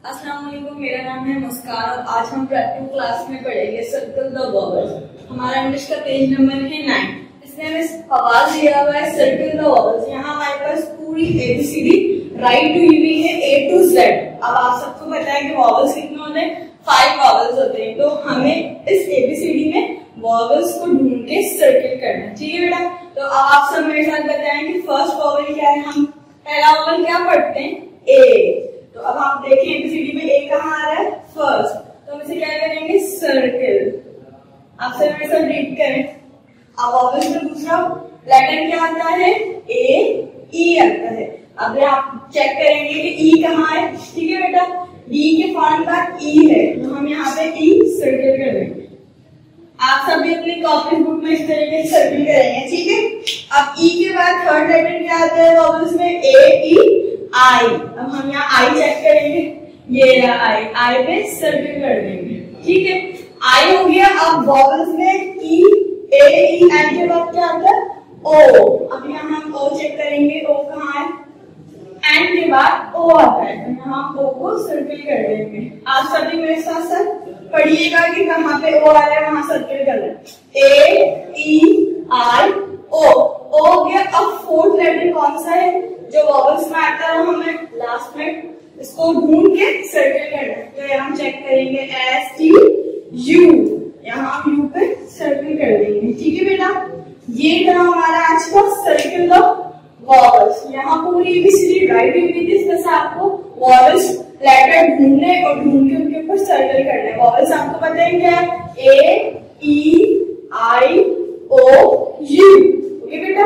अस्सलाम वालेकुम, मेरा नाम है मुस्कान और आज हम प्रैक्टिकल क्लास में पढ़ेंगे सर्कल द वॉवल्स। हमारा इंग्लिश का पेज नंबर है 9। इसमें हमें सवाल दिया हुआ है सर्कल द वॉवल्स। यहाँ हमारे पास पूरी ABCD राइट हुई हुई है A to Z। अब आप सबको पता है कि वॉवल्स कितने होते हैं, 5 वॉवल्स होते हैं। तो हमें इस ABCD में वॉवल्स को ढूंढ के सर्कल करना है, ठीक है बेटा। तो अब आप सब मेरे साथ बताएं कि फर्स्ट वॉवल क्या है। हम पहला वॉवल क्या पढ़ते हैं, A। तो अब आप देखें ABCD में A कहाँ आ रहा है, फर्स्ट। तो हम इसे क्या करेंगे, सर्कल। आप सब मेरे साथ रीड करें। अब वॉवल्स में दूसरा लेटर क्या आता है, A E आता है। अब आप चेक करेंगे कि E कहाँ है, ठीक है बेटा। D के फॉर्म बाद E है, तो हम यहाँ पे E सर्कल कर देंगे। आप सभी अपनी कॉपी बुक में इस तरीके से सर्कल करेंगे, ठीक है। अब E के बाद थर्ड लेटर क्या आता है वॉवल्स में, A E I। अब हम यहाँ I चेक करेंगे, ये रहा I पे सर्कल कर देंगे, ठीक है। I हो गया। अब वॉवल्स में E A E I के बाद क्या आता है, O। अब यहाँ हम O चेक करेंगे, O कहाँ है, N के बाद O आता है, तो यहाँ O को सर्कल कर देंगे। आप सभी मेरे साथ साथ पढ़िएगा कि कहाँ पे O आ रहा है, वहां सर्कल करना है। A E I O हो गया। अब फोर्थ लेटर कौन सा है जो वॉवल्स में आता है, हमें लास्ट में इसको ढूंढ के सर्कल करना है। तो हम चेक करेंगे S T U, यहाँ हम U पे सर्कल कर देंगे, ठीक है बेटा। ये था हमारा आज का सर्कल द वॉवल्स। यहाँ पूरी ABCD राइट हुई थी, इसमें से आपको वॉवल्स लेटर ढूंढने और ढूंढ के उनके ऊपर सर्कल करना है। वॉवल्स आपको पता है क्या है, A E I O U, okay बेटा।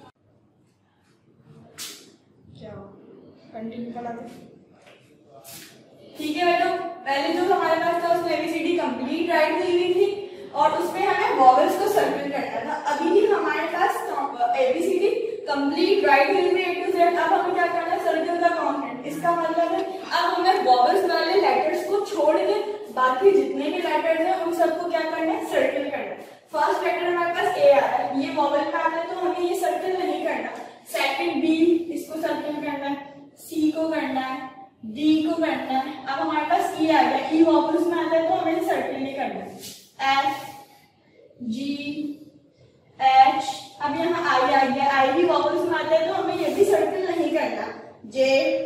कंटिन्यू करना था, ठीक है बेटा। पहले जो हमारे पास था उसमें ABCD कंप्लीट राइट हुई थी और उसमें हमें वॉवल्स को सर्कल करना था। अभी भी हमारे पास ABCD कंप्लीट राइट हुई थी A to Z। अब हमें क्या करना है, सर्कल द कॉन्सोनेंट। इसका मतलब है अब हमें वॉवल्स वाले लेटर्स को छोड़ के बाकी जितने भी लेटर्स हैं उन सबको क्या करना है, सर्कल करना है। फर्स्ट लेटर हमारे पास A आ रहा है, ये वॉवल में आता है तो हमें ये सर्कल नहीं करना। सेकंड B, इसको सर्कल करना है। C को करना है, D को करना है। अब हमारे पास E आ गया, E वॉवल्स में आता है तो हमें सर्कल नहीं करना है। F G H, अब यहाँ I आ गया, I भी वॉवल्स में आता है तो हमें ये भी सर्कल नहीं करना। J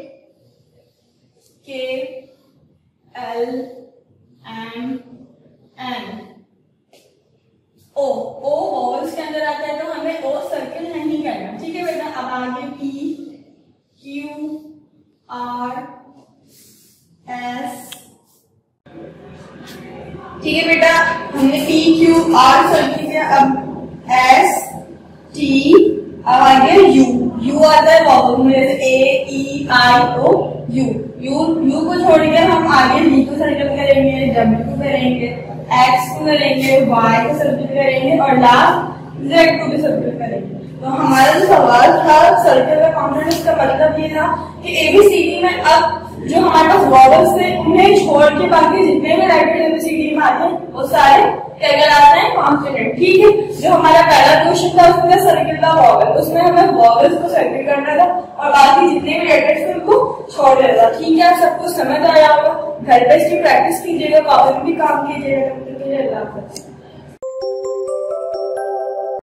K L M N O, O vowels के अंदर आता है तो हमें O सर्कल नहीं करना, ठीक है बेटा। अब आगे P Q R S, ठीक है बेटा, हमने P Q R सर्कल किया। अब S T, अब आ गया U। U आता है वॉवल में, जैसे A E I O U। U को छोड़ के हम आगे V को सर्कल करेंगे, W को करेंगे, X को करेंगे, Y को सर्कल करेंगे और लास्ट Z को भी सर्कल करेंगे। तो हमारा जो सवाल था सर्कल का कॉन्सोनेंट, इसका मतलब ये था कि ABCD में अब जो हमारे पास वॉवल्स थे उन्हें छोड़ के बाकी जितने भी लेटर ABCD में आते हैं वो सारे क्या कहलाते हैं, कॉन्सोनेंट, ठीक है। जो हमारा पहला क्वेश्चन था उसमें सर्कल का वॉवल, उसमें हमें वॉवल्स को सर्कल करना था और बाकी जितने भी लेटर्स थे उनको छोड़ देना था, ठीक है। आप सबको समझ आया होगा। घर पे इसकी प्रैक्टिस कीजिएगा, कॉपी में भी काम कीजिएगा।